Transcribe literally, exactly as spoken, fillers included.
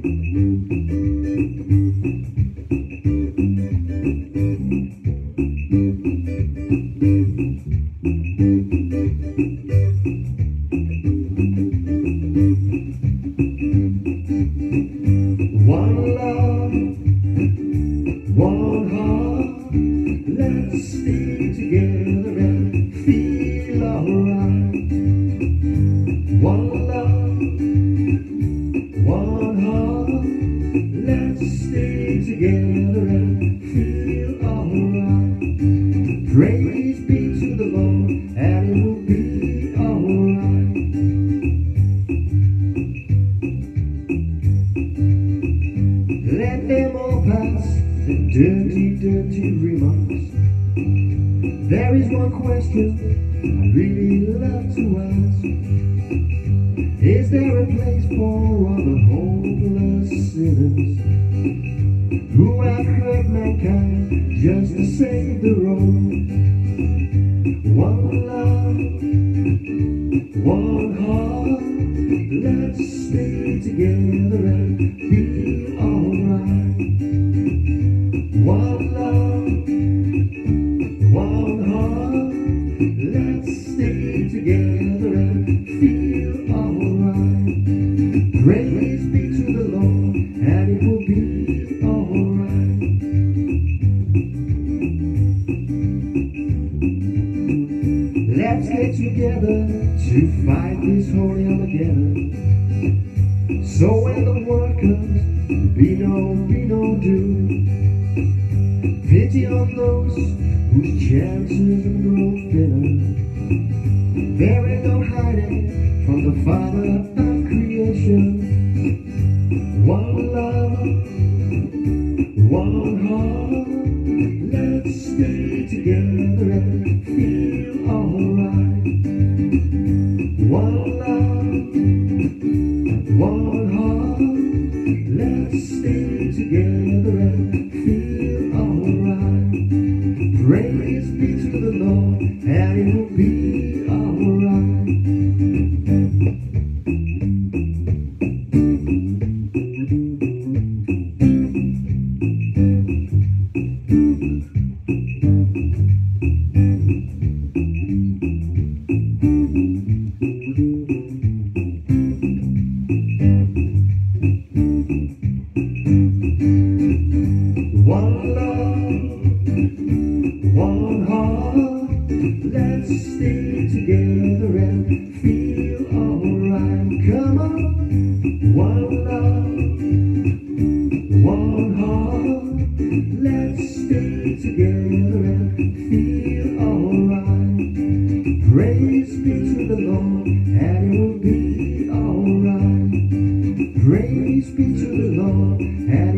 One love, one heart, let's stay together and feel alright. One love, one heart, let's stay together and feel alright. Praise be to the Lord, and it will be alright. Let them all pass the dirty, dirty remarks. There is one question I really love to ask. Is there a place for all the hopeless sinners who have hurt mankind just to save the road? One love, one heart, let's stay together and feel alright. One love, one heart, let's stay together and feel alright. Praise be to the Lord, and it will be alright. Let's get together to fight this holy Armageddon. So when the world comes, be no, be no doom. Pity on those whose chances have grown thinner. There ain't no hiding from the Father of creation. One love, one heart, let's stay together and feel alright. One love, one heart, let's stay together and feel alright. Praise be to the Lord, and it will be alright. One love, one heart, let's stay together and feel alright. Come on. One love, one heart, let's stay together and feel alright. Praise be to the Lord, and it will be alright. Praise be to the Lord, and